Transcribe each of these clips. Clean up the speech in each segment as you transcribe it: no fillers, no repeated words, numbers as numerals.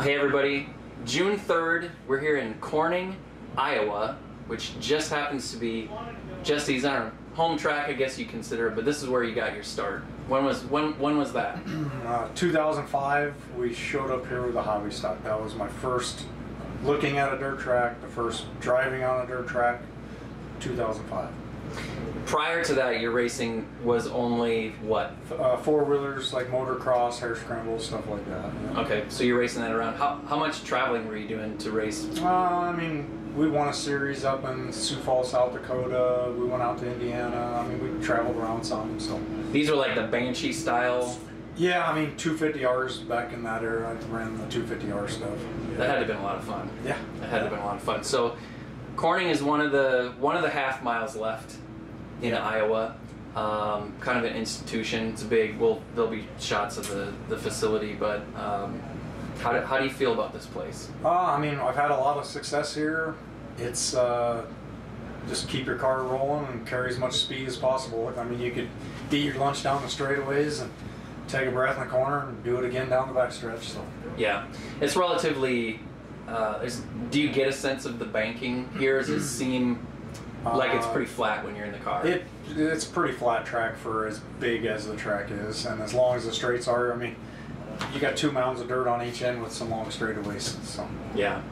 Hey everybody, June 3rd, we're here in Corning, Iowa, which just happens to be Jesse's home track, I guess you consider it, but this is where you got your start. When was that? 2005, we showed up here with a hobby stock. That was my first looking at a dirt track, the first driving on a dirt track, 2005. Prior to that, your racing was only what? Four-wheelers, like motocross, hare scrambles, stuff like that. Yeah. Okay, so you're racing that around. How much traveling were you doing to race? I mean, we won a series up in Sioux Falls, South Dakota. We went out to Indiana. I mean, we traveled around some. So these were like the Banshee style? Yeah, I mean, 250Rs back in that era. I ran the 250R stuff. Yeah. That had to have been a lot of fun. Yeah. That had to have been a lot of fun. So Corning is one of the half miles left in Iowa. Kind of an institution. It's big. There'll be shots of the facility, but how do you feel about this place? I mean, I've had a lot of success here. It's just keep your car rolling and carry as much speed as possible. I mean, you could eat your lunch down the straightaways and take a breath in the corner and do it again down the backstretch. So yeah, it's relatively. Do you get a sense of the banking here? Does it seem like it's pretty flat when you're in the car? It's a pretty flat track for as big as the track is, and as long as the straights are. I mean, you got 2 mounds of dirt on each end with some long straightaways. So yeah.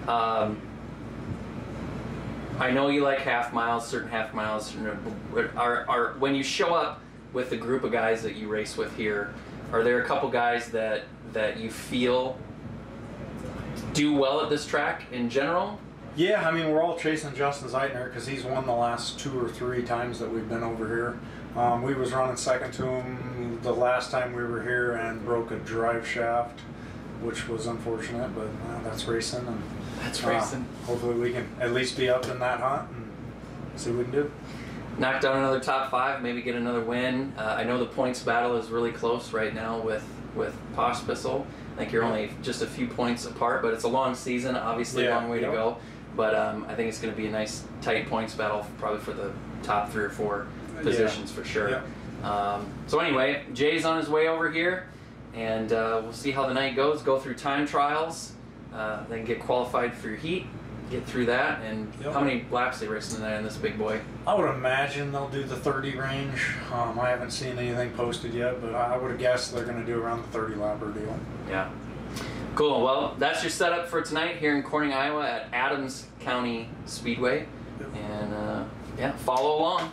I know you like half miles, certain half miles. Are when you show up with the group of guys that you race with here, are there a couple guys that you feel do well at this track in general? Yeah, I mean, we're all chasing Justin Zeitner because he's won the last 2 or 3 times that we've been over here. We was running second to him the last time we were here and broke a drive shaft, which was unfortunate, but that's racing. And that's racing. Hopefully we can at least be up in that hunt and see what we can do. Knock down another top 5, maybe get another win. I know the points battle is really close right now with Pospisil. I think you're only just a few points apart, but it's a long season, obviously a long way to go. But I think it's going to be a nice tight points battle, probably for the top 3 or 4 positions for sure. Yeah. So anyway, Jay's on his way over here, and we'll see how the night goes. Go through time trials, then get qualified for your heat, get through that. And how many laps are they racing tonight on this big boy? I would imagine they'll do the 30 range. I haven't seen anything posted yet, but I would have guessed they're going to do around the 30 lapper deal. Yeah. Cool. Well, that's your setup for tonight here in Corning, Iowa at Adams County Speedway. Yep. And yeah, follow along.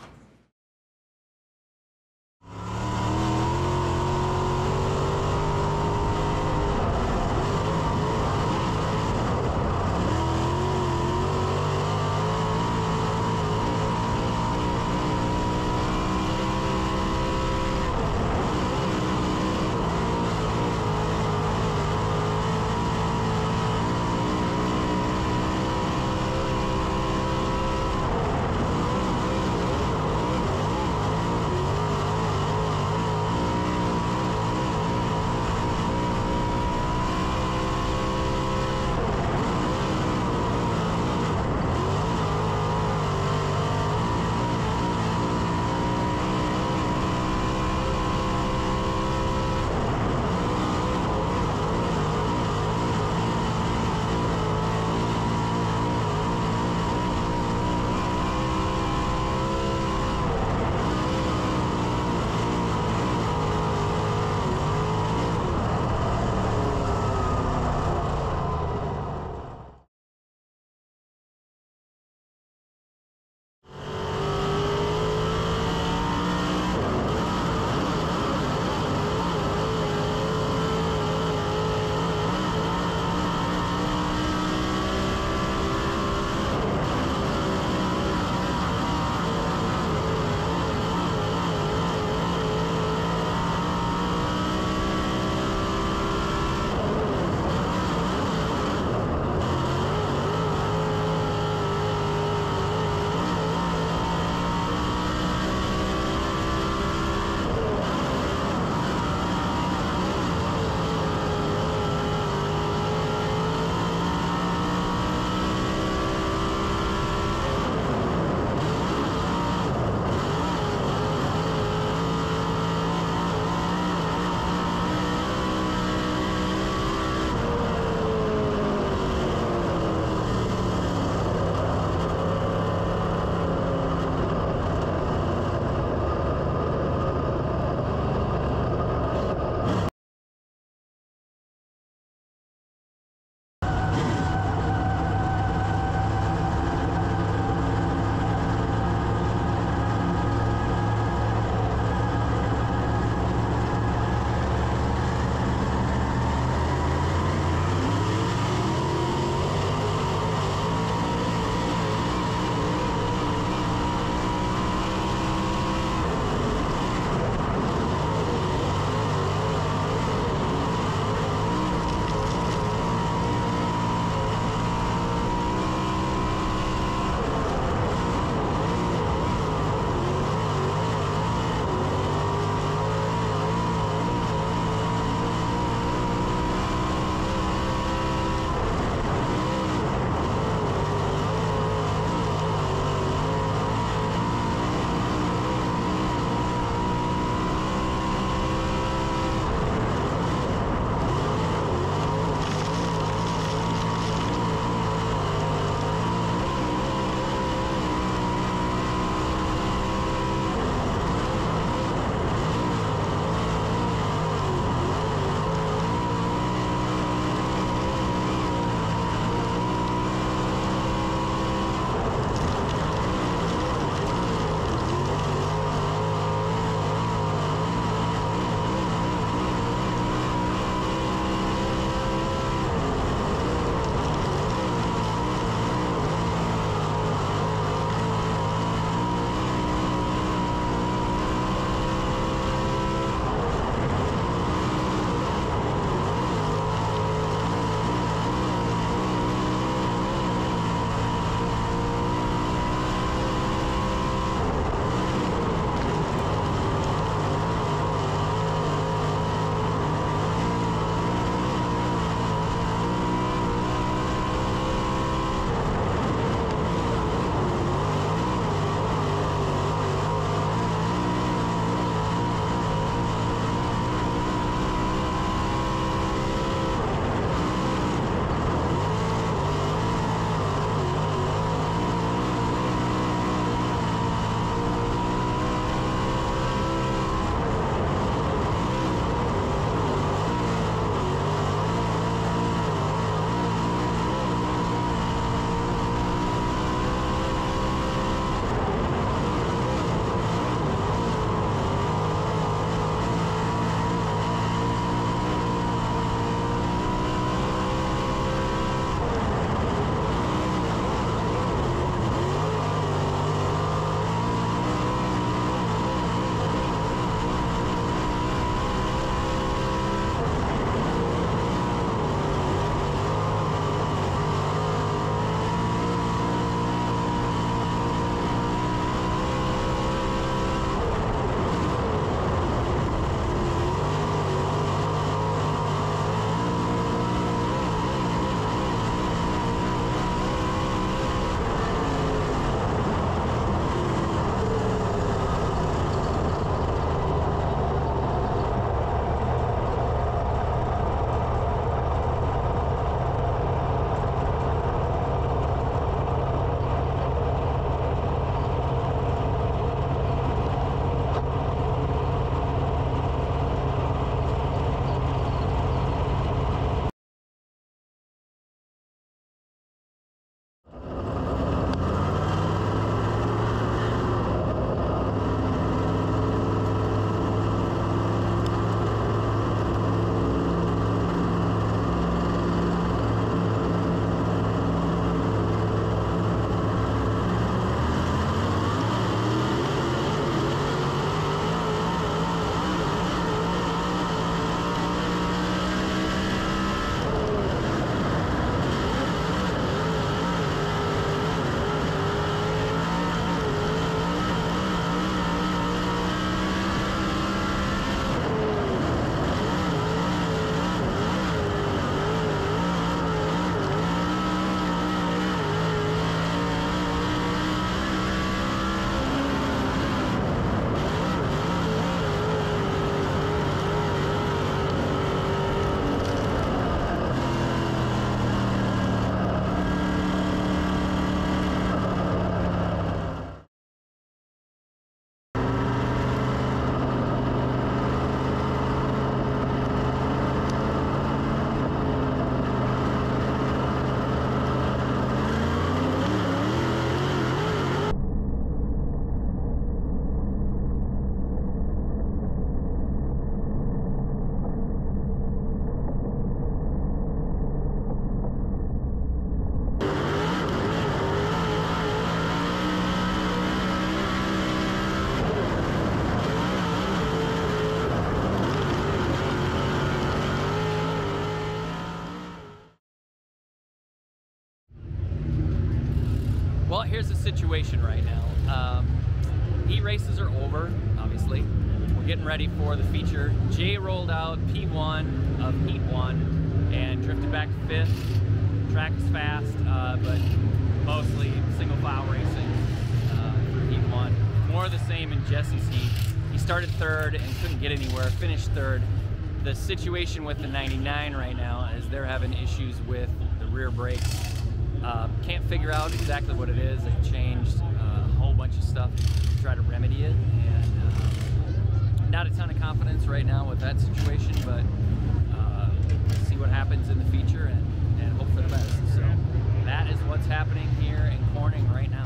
Well, here's the situation right now. Heat races are over, obviously. We're getting ready for the feature. Jay rolled out P1 of Heat 1 and drifted back to 5th. Track is fast, but mostly single file racing for Heat 1. More of the same in Jesse's heat. He started 3rd and couldn't get anywhere, finished 3rd. The situation with the 99 right now is they're having issues with the rear brakes. Can't figure out exactly what it is. They've changed a whole bunch of stuff to try to remedy it, and not a ton of confidence right now with that situation, but see what happens in the feature and hope for the best. So that is what's happening here in Corning right now.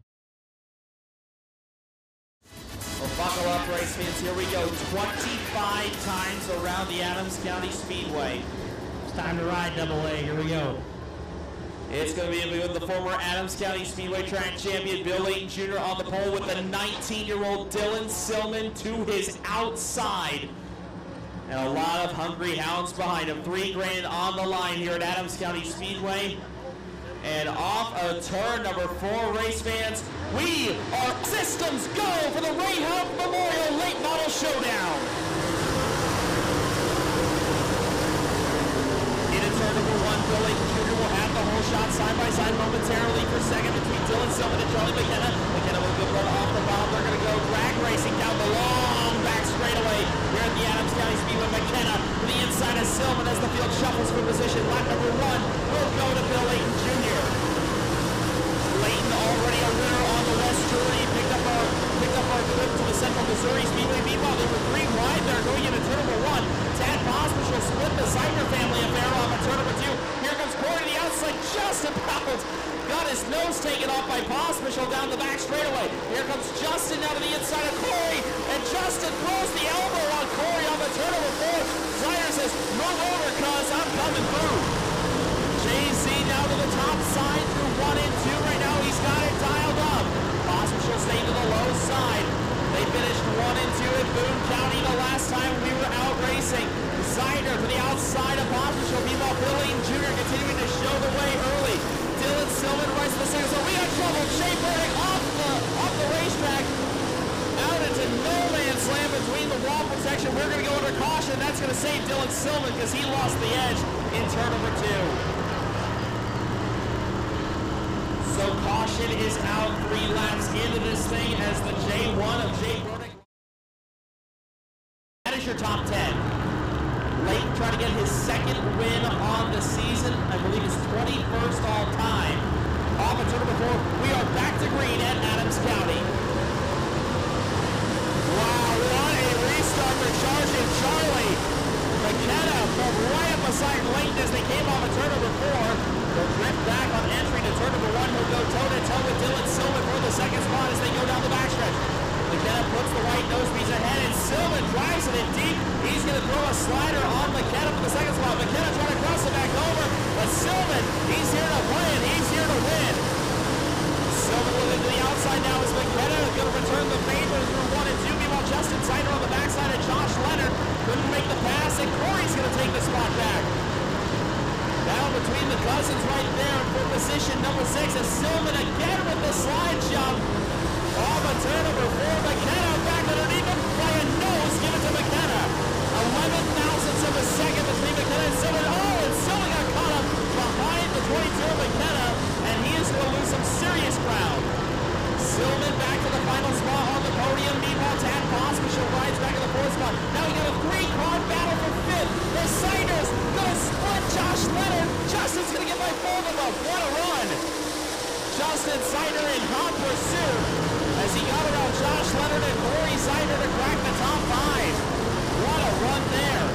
Well, buckle up, race fans. Here we go. 25 times around the Adams County Speedway. It's time to ride, Double A. Here we go. It's going to be with the former Adams County Speedway track champion Bill Layton Jr. on the pole with the 19-year-old Dylan Silman to his outside. And a lot of hungry hounds behind him. $3 grand on the line here at Adams County Speedway. And off of turn number 4, race fans, we are systems go for the Ray Huff Memorial Late Model Showdown. Into turn number 1, Bill Layton Jr. will have the whole shot side by side momentarily for second between Dylan Silman and Charlie McKenna. McKenna will go off the bomb. They're going to go drag racing down the long back straightaway here at the Adams County Speedway. McKenna to the inside of Silman as the field shuffles for position. Lap number 1 will go to Bill Layton Jr. Layton already a winner on the West Journey. Picked up our trip to the Central Missouri Speedway. Meanwhile, they were 3 wide there going into turn number 1. Tad Pospish split the Seidner family affair off at turn number 2. Here comes Corey to the outside, just about got his nose taken off by Pospish down the back straightaway. Here comes Justin now to the inside of Corey, and Justin throws the elbow on Corey on the turn number 4. Snyder says, move over, cuz I'm coming through. JC now to the top side through 1 and 2 right now. He's got it dialed up. Pospish will stay to the low side. They finished 1 and 2 at Boone County the last time we were out racing. Snyder to the outside of Pospish. Meanwhile, Bill Layton Jr. continuing to show the way early. Dylan Silman right to the center. So we got trouble. Shea Burdick off the racetrack. Out into no man's land between the wall protection. We're going to go under caution. That's going to save Dylan Silman because he lost the edge in turn number 2. So caution is out 3 laps into this thing as the J1 of Jay Burdick. That is your top 10. Layton trying to get his 2nd win on the season. I believe his 21st all time. Off of turn number 4, we are back to green at Adams County. Wow, what a restart for charging Charlie. McKenna from right up beside Layton as they came off of turn number 4. They'll drift back on entry to turn number 1. He'll go toe-to-toe with Dylan Silman for the 2nd spot as they go down the backstretch. McKenna puts the white nose piece ahead, and Silman drives it in deep. He's going to throw a slider on McKenna for the 2nd spot. McKenna trying to cross it back over, but Silman, he's here to win. He's here to win. Silman looking to the outside now as McKenna is going to return the favor through 1 and 2. Meanwhile, Justin Snyder on the backside of Josh Leonard couldn't make the pass, and Corey's going to take the spot back. Now between the cousins right there for position number 6 is Silman again with the slide jump. Off of turn number 4, McKenna back underneath him by a nose. Give it to McKenna. 11 thousandths of a second between McKenna and Silman. Oh, and Silman got caught up behind the 22 of McKenna, and he is going to lose some serious ground. Silman back to the final spot on the podium. Meanwhile, Tad Pospish rides back in the 4th spot. Now we got a 3-car battle for 5th. The Siders going to split Josh Leonard. Justin's going to get by 4 of them. What a run. Justin Snyder in hot pursuit as he got around Josh Leonard and Corey Snyder to crack the top 5. What a run there.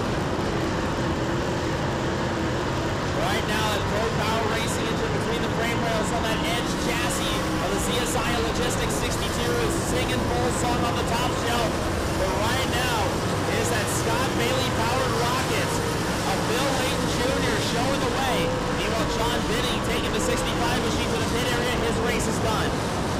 Right now at Pro Power Racing into between the frame rails on that Edge chassis of the CSI Logistics 62 is singing full song on the top shelf. But right now is that Scott Bailey powered rocket of Bill Layton Jr. showing the way. Meanwhile, John Bidding taking the 65 machine to the pit area. His race is done.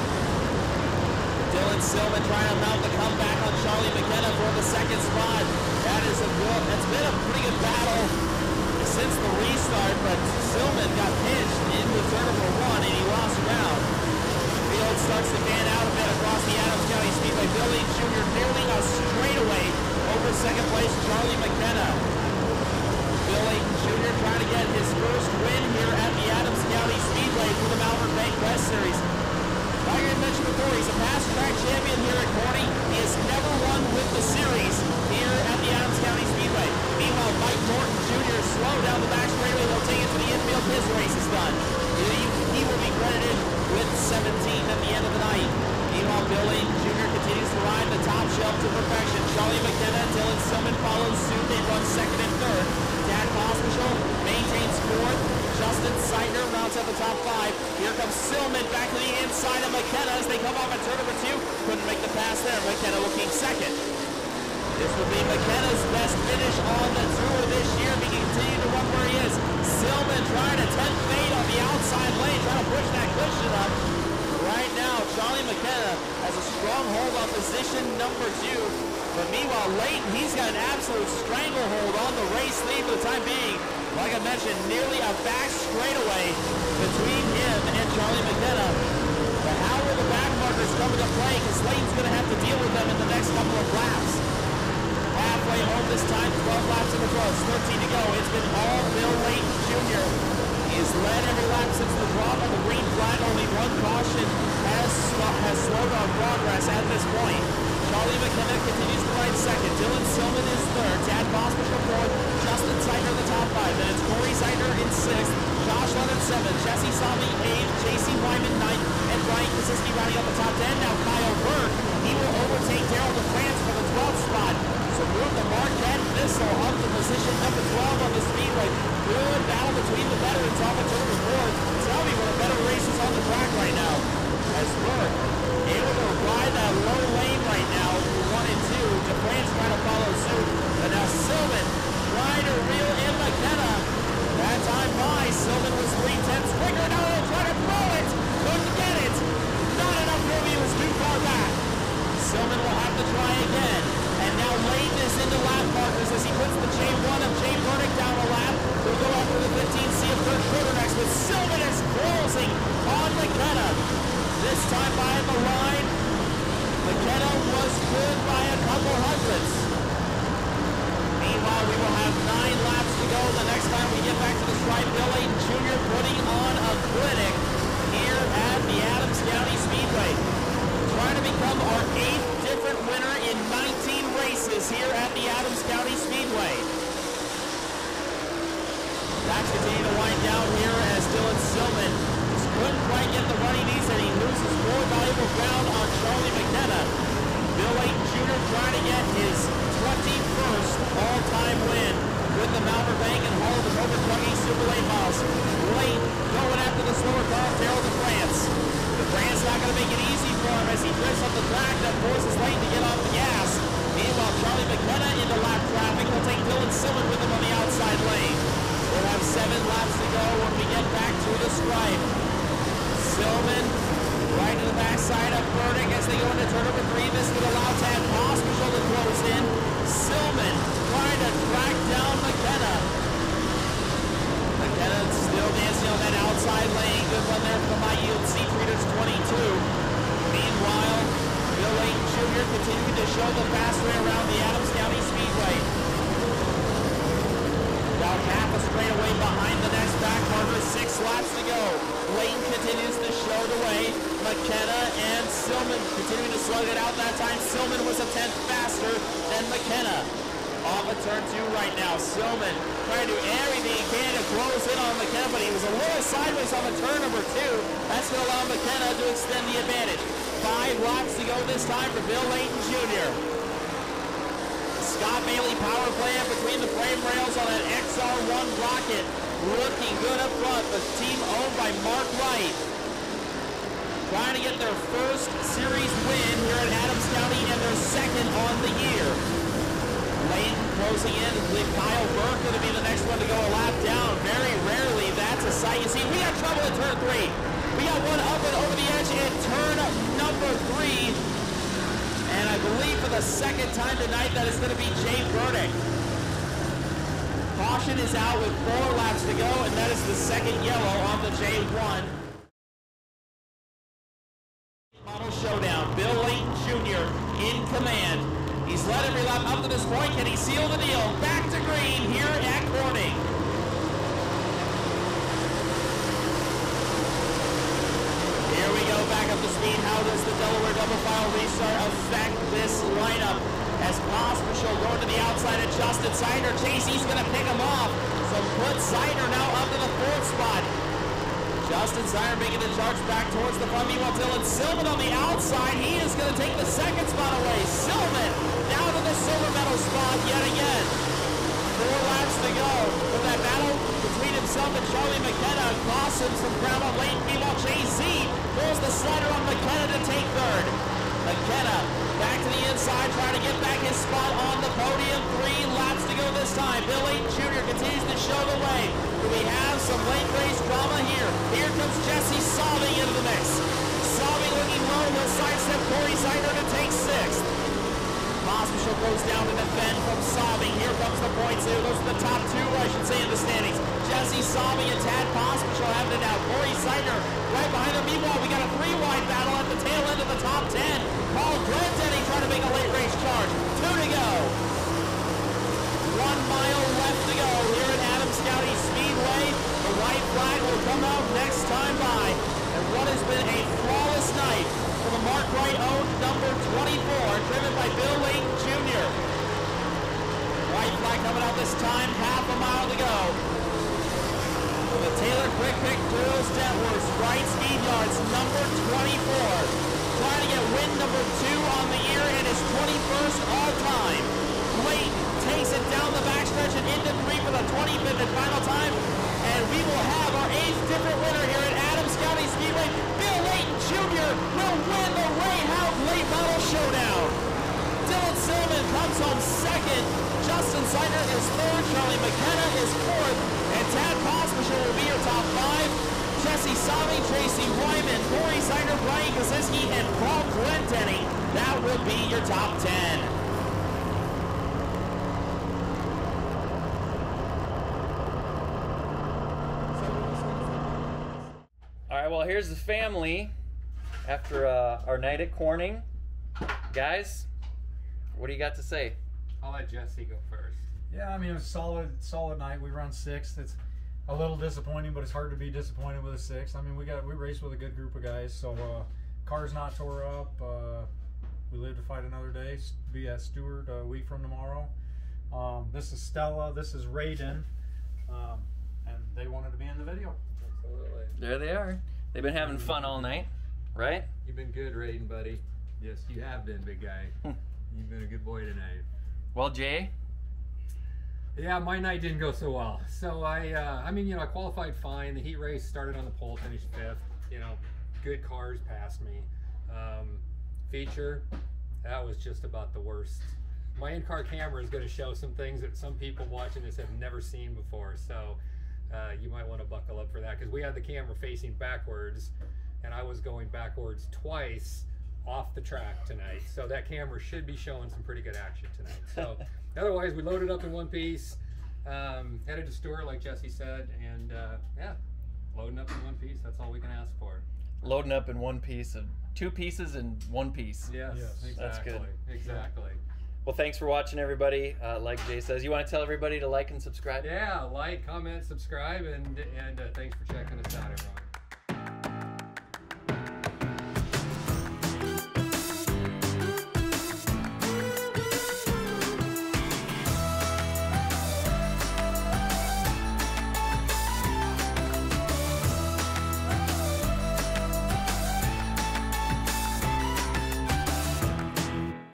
Dylan Silman trying to mount the comeback on Charlie McKenna for the 2nd spot. That's been a pretty good battle since the restart, but Silman got pinched into turn number 1 and he lost ground. points at the top 5. Here comes Silman back to the inside of McKenna as they come off at turn number 2. Couldn't make the pass there. McKenna will keep second. This will be McKenna's best finish on the tour this year. He can continue to run where he is. Silman trying to 10th fade on the outside lane, trying to push that cushion up. Right now, Charlie McKenna has a strong hold on position number 2. But meanwhile, Leighton, he's got an absolute stranglehold on the race lead for the time being. Like I mentioned, nearly a back straightaway between him and Charlie McKenna. But how will the back markers come into play? Because Leighton's going to have to deal with them in the next couple of laps. Halfway home this time, 12 laps in the books, 13 to go. It's been all Bill Leighton Jr. He has led every lap since the drop on the green flag. Only one caution has slowed our progress at this point. Charlie McKenna continues to ride second. Dylan Silman is third. Tad Bosmish fourth. Justin Seidner in the top 5. Then it's Corey Seidner in 6th. Josh Leonard 7th. Jesse Salmi 8th. J.C. Wyman 9th. And Brian Kosiski rounding up the top 10. Now Kyle Berg. He will overtake Darrell DeFrance for the 12th spot. So move the Marquette Missile up to position number 12 on the speedway. Good battle between the veterans off of turn 4. Tell me what a better race is on the track right now. As Berg able to ride that low lane right now, 1 and 2. DeFrance trying to follow suit. But now Silman trying to reel in McKenna. That time by, Silman was 3/10 quicker. Now he'll try to throw it. Couldn't get it. Not enough room. He was too far back. Silman will have to try again. And now Leighton is into lap markers as he puts the J1 of Jay Burdick down a lap. We'll go after the 15C of Kurt Schroeder next, but Silman is closing on McKenna. This time by the line, McKenna was good by a couple hundredths. Meanwhile, we will have 9 laps to go. The next time we get back to the stripe, Bill Leighton Jr. putting on a clinic here at the Adams County Speedway. Trying to become our 8th different winner in 19 races here at the Adams County Speedway. Laps continue to wind down here as Dylan Silman couldn't quite get the run he needs, and he loses more valuable ground on Charlie McKenna. Bill Leighton Jr. trying to get his 21st all-time win with the Malvern Bank and Hall of the Rover Trucking Super Late Miles. Leighton going after the slower car, Darrell DeFrance. DeFrance not going to make it easy for him as he drifts up the track. That forces Leighton to get off the gas. Meanwhile, Charlie McKenna into lap traffic. He'll take Dylan Silman with him on the outside lane. We'll have 7 laps to go when we get back to the stripe. Silman right to the backside of Burdick as they go into turn number 3. This would allow Tad Hospital to close in. Silman trying to track down McKenna. McKenna still dancing on that outside lane. Good one there from my yield seat readers 22. Meanwhile, Bill Leighton Jr. continuing to show the fast way around the Adams County Speedway. About half a straightaway behind the next back marker. 6 laps to go. Leighton continues to show the way. McKenna and Silman continuing to slug it out that time. Silman was a 10th faster than McKenna. Off of turn 2 right now. Silman trying to do everything he can to close in on McKenna, but he was a little sideways on the turn number 2. That's going to allow McKenna to extend the advantage. 5 laps to go this time for Bill Leighton Jr. Scott Bailey power plant between the frame rails on that XR1 rocket. Looking good up front. The team owned by Mark Wright. Trying to get their first series win here at Adams County and their second on the year. Leighton closing in. I believe Kyle Burke going to be the next one to go a lap down. Very rarely that's a sight. You see, we got trouble at turn 3. We got one up and over the edge at turn number 3. And I believe for the second time tonight that is going to be Jay Burdick. Caution is out with 4 laps to go, and that is the second yellow on the J1. Model showdown. Bill Leighton Jr. in command. He's led every lap up to this point. Can he seal the deal? Back to green here at Corning. Here we go, back up to speed. How does the Delaware double file restart affect this lineup? As Pospisil going to the outside of Justin Seidner. Chasey's going to pick him off. So put Seidner now up to the 4th spot. Justin Seidner making the charge back towards the front. Meanwhile, Dylan Silman on the outside. He is going to take the 2nd spot away. Silman down to the silver medal spot yet again. 4 laps to go with that battle between between himself and Charlie McKenna. Costs him some ground on late. Meanwhile, Jay-Z pulls the slider on McKenna to take third. McKenna back to the inside, trying to get back his spot on the podium. 3 laps to go this time. Bill Layton Jr. continues to show the way. Do we have some late race drama here? Here comes Jesse Solving into the mix. Solving looking low. He'll sidestep Corey Seidner to take 6th. Pospisil goes down to defend from Solving. Here comes the points here. Those are the top 2, I should say, in the standings. Jesse Solving and Tad Pospisil having it out. Corey Seidner right behind them. Meanwhile, we got a 3-wide battle at the tail end of the top 10. Paul Glendenning trying to make a late race charge. 2 to go. 1 mile left to go here at Adams County Speedway. The white flag will come out next time by. And what has been a flawless night for the Mark Wright owned number 24, driven by Bill Layton Jr. White flag coming out this time, half a mile to go. For the Taylor Quick Pick Drills Jetworks, Wright Speed Yards, number 24. Trying to get win number 2 on the year and his 21st all-time. Layton takes it down the backstretch and into 3 for the 25th and final time. And we will have our 8th different winner here at Adams County Speedway. Bill Layton Jr. will win the Ray Houck Late Model Showdown. Dylan Silliman comes home 2nd. Justin Seidner is 3rd. Charlie McKenna is 4th. And Tad Pospisil will be your top 5. Jesse Solving, Tracy Wyman, Corey Seidner, Brian Kosinski, and Paul Glendenning. That will be your top 10. All right, well, here's the family after our night at Corning. Guys, what do you got to say? I'll let Jesse go first. Yeah, I mean, it was a solid night. We run 6th. It's a little disappointing, but it's hard to be disappointed with a 6th. I mean, we raced with a good group of guys, so car's not tore up. We live to fight another day. Be at Stewart a week from tomorrow. This is Stella. This is Raiden, and they wanted to be in the video. Absolutely. There they are. They've been having fun all night, right? You've been good, Raiden, buddy. Yes, you have been, big guy. You've been a good boy tonight. Well, Jay? Yeah, my night didn't go so well. So I mean, you know, I qualified fine. The heat race started on the pole, finished 5th. You know, good cars passed me. Feature, that was just about the worst. My in-car camera is going to show some things that some people watching this have never seen before. So you might want to buckle up for that, because we had the camera facing backwards, and I was going backwards twice off the track tonight. So that camera should be showing some pretty good action tonight. So otherwise, we loaded up in one piece, headed to Stewart, like Jesse said, and yeah, loading up in one piece. That's all we can ask for. Loading up in one piece of 2 pieces and 1 piece. Yes, exactly. That's good. Exactly. Well, thanks for watching, everybody. Like Jay says, you want to tell everybody to like and subscribe? Yeah, like, comment, subscribe, and thanks for checking us out, everyone.